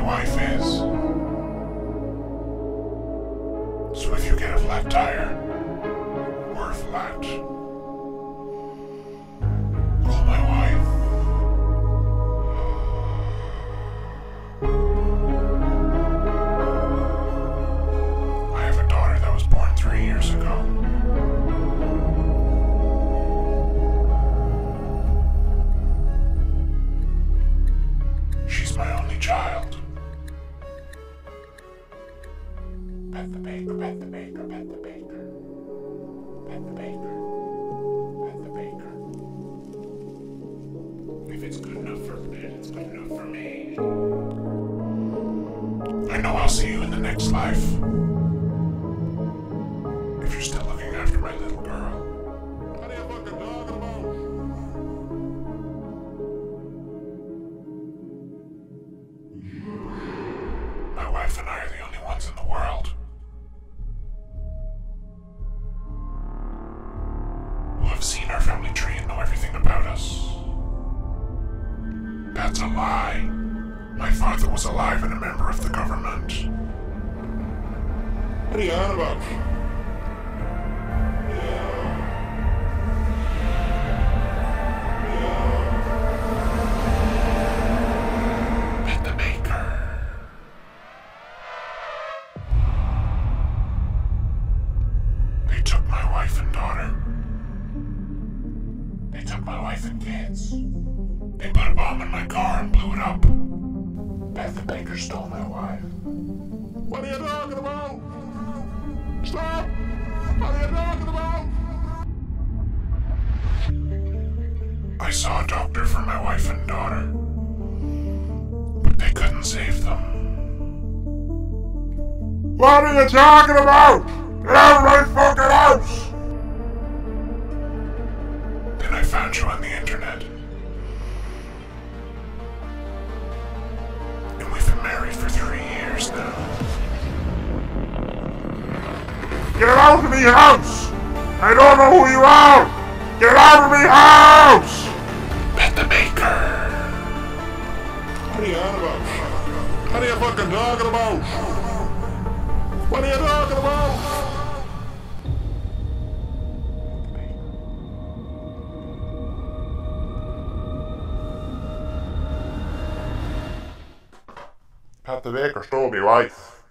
wife is. So if you get a flat tire, or a flat, call my wife. I have a daughter that was born 3 years ago. She's my only child. Pet the baker, pet the baker, pet the baker. Pet the baker. Pet the baker. If it's good enough for Ben, it's good enough for me. I know I'll see you in the next life. If you're still looking after my little girl. What are you fucking talking about? My wife and I are the only ones in the world who have seen our family tree and know everything about us. That's a lie. My father was alive and a member of the government. What are you on about? Pet the baker. They took my wife and daughter. They took my wife and kids. They put a bomb in my car and blew it up. Beth the baker stole my wife. What are you talking about? Stop! What are you talking about? I saw a doctor for my wife and daughter, but they couldn't save them. What are you talking about? Get out of my fucking house! Then I found you on the internet. And we've been married for 3 years now. Get out of me house! I don't know who you are! Get out of me house! Pet the baker. What are you on about? What are you fucking talking about? What are you talking about? Pat the baker stole me wife.